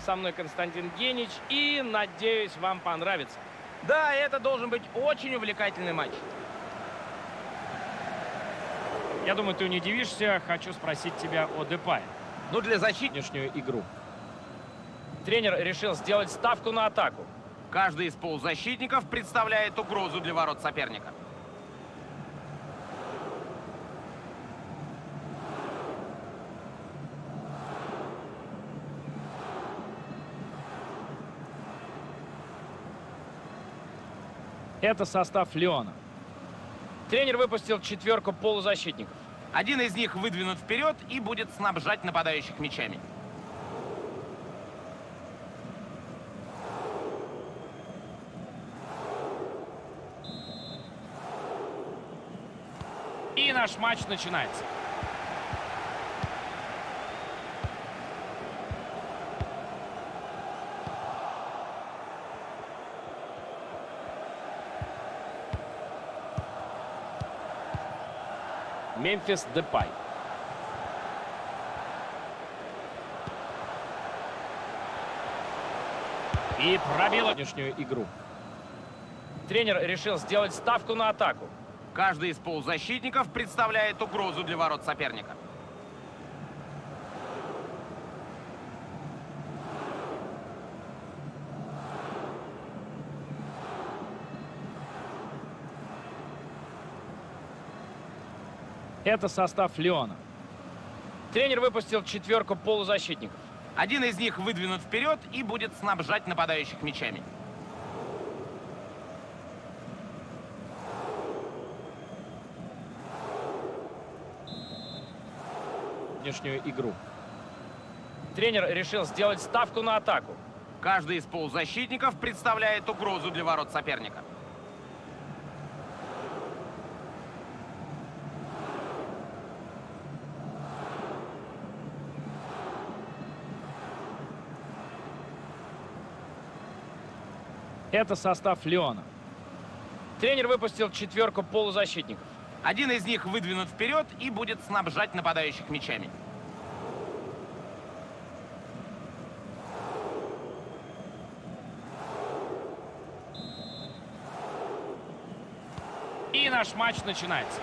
со мной Константин Генич, и надеюсь, вам понравится. Да, это должен быть очень увлекательный матч. Я думаю, ты не удивишься. Хочу спросить тебя о Депае. Ну, для защиты Сегодняшнюю игру. тренер решил сделать ставку на атаку. Каждый из полузащитников представляет угрозу для ворот соперника. Это состав Лиона. Тренер выпустил четверку полузащитников. Один из них выдвинут вперед и будет снабжать нападающих мячами. И наш матч начинается. Мемфис Депай. И пробил сегодняшнюю игру. Тренер решил сделать ставку на атаку. Каждый из полузащитников представляет угрозу для ворот соперника. Это состав Лиона. Тренер выпустил четверку полузащитников. Один из них выдвинут вперед и будет снабжать нападающих мячами. Сегодняшнюю игру. Тренер решил сделать ставку на атаку. Каждый из полузащитников представляет угрозу для ворот соперника. Это состав Лиона. Тренер выпустил четверку полузащитников. Один из них выдвинут вперед и будет снабжать нападающих мячами. И наш матч начинается.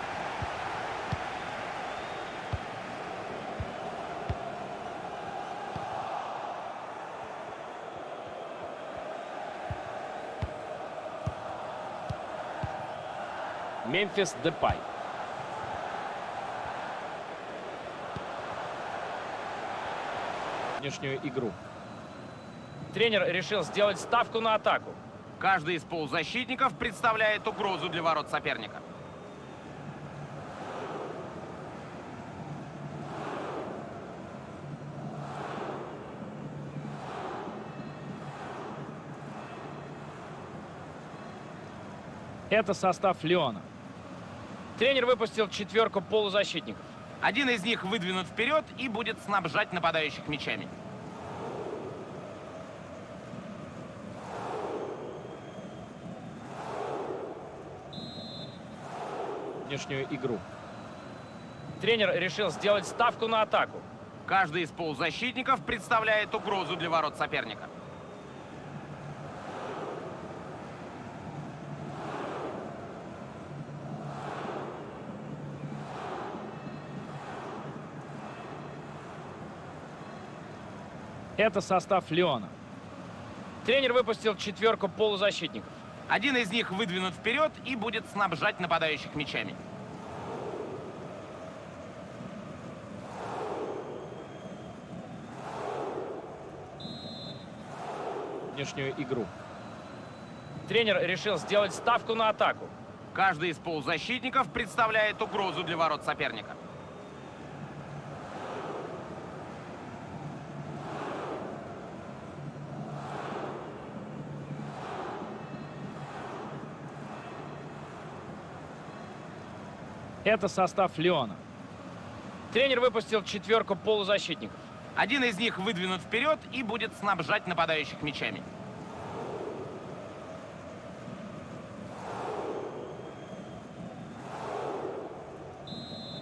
Мемфис Депай. Сегодняшнюю игру. Тренер решил сделать ставку на атаку. Каждый из полузащитников представляет угрозу для ворот соперника. Это состав Лиона. Тренер выпустил четверку полузащитников. Один из них выдвинут вперед и будет снабжать нападающих мячами. Сегодняшнюю игру. Тренер решил сделать ставку на атаку. Каждый из полузащитников представляет угрозу для ворот соперника. Это состав Лиона. Тренер выпустил четверку полузащитников. Один из них выдвинут вперед и будет снабжать нападающих мячами. Сегодняшнюю игру. Тренер решил сделать ставку на атаку. Каждый из полузащитников представляет угрозу для ворот соперника. Это состав Лиона. Тренер выпустил четверку полузащитников. Один из них выдвинут вперед и будет снабжать нападающих мячами.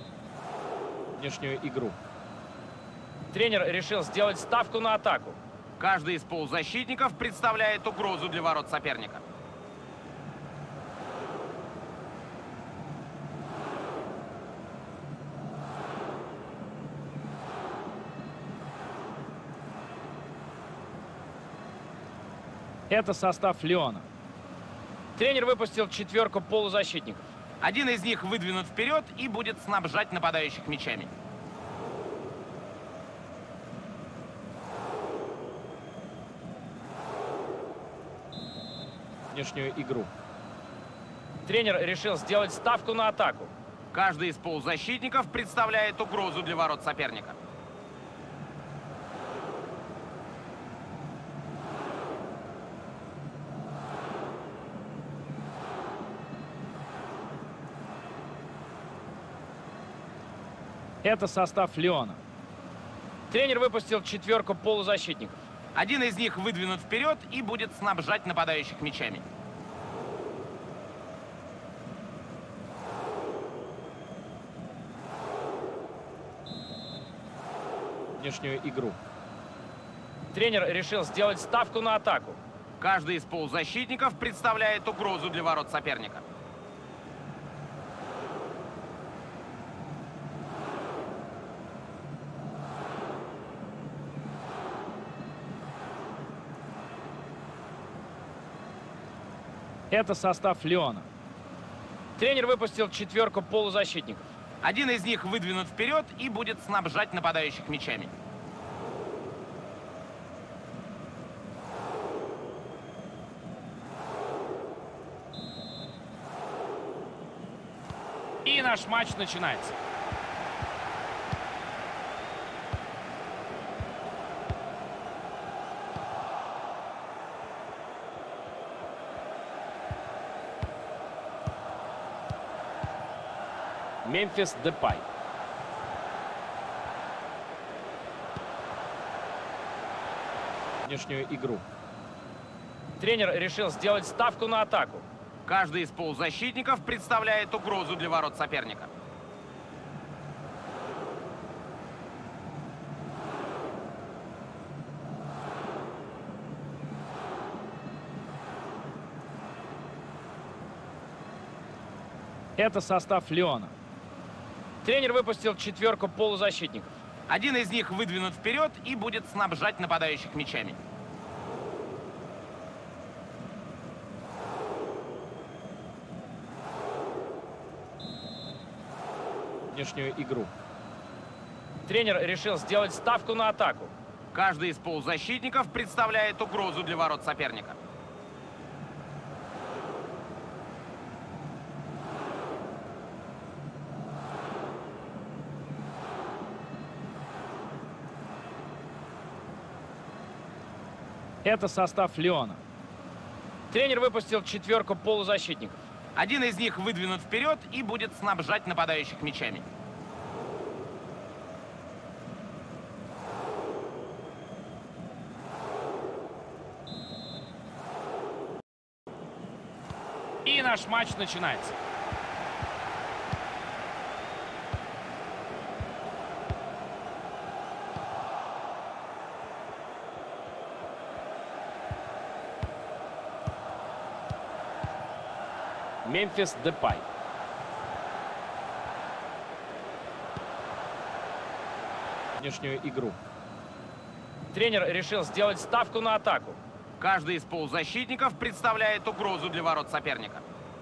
Сегодняшнюю игру. Тренер решил сделать ставку на атаку. Каждый из полузащитников представляет угрозу для ворот соперника. Это состав Лиона. Тренер выпустил четверку полузащитников. Один из них выдвинут вперед и будет снабжать нападающих мячами. Внешнюю игру. Тренер решил сделать ставку на атаку. Каждый из полузащитников представляет угрозу для ворот соперника. Это состав Лиона. Тренер выпустил четверку полузащитников. Один из них выдвинут вперед и будет снабжать нападающих мячами. Внешнюю игру. Тренер решил сделать ставку на атаку. Каждый из полузащитников представляет угрозу для ворот соперника. Это состав Лиона. Тренер выпустил четверку полузащитников. Один из них выдвинут вперед и будет снабжать нападающих мячами. И наш матч начинается. Мемфис Депай. Внешнюю игру. Тренер решил сделать ставку на атаку. Каждый из полузащитников представляет угрозу для ворот соперника. Это состав Лиона. Тренер выпустил четверку полузащитников. Один из них выдвинут вперед и будет снабжать нападающих мячами. Внешнюю игру. Тренер решил сделать ставку на атаку. Каждый из полузащитников представляет угрозу для ворот соперника. Это состав Лиона. Тренер выпустил четверку полузащитников. Один из них выдвинут вперед и будет снабжать нападающих мячами. И наш матч начинается. Мемфис Депай. Внешнюю игру. Тренер решил сделать ставку на атаку. Каждый из полузащитников представляет угрозу для ворот соперника.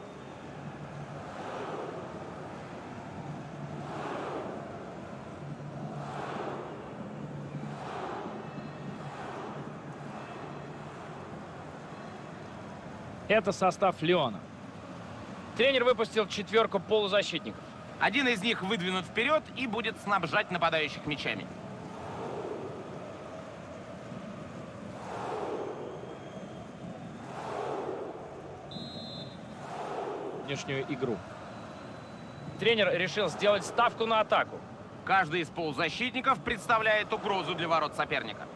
Это состав Лиона. Тренер выпустил четверку полузащитников. Один из них выдвинут вперед и будет снабжать нападающих мячами. Внешнюю игру. Тренер решил сделать ставку на атаку. Каждый из полузащитников представляет угрозу для ворот соперника.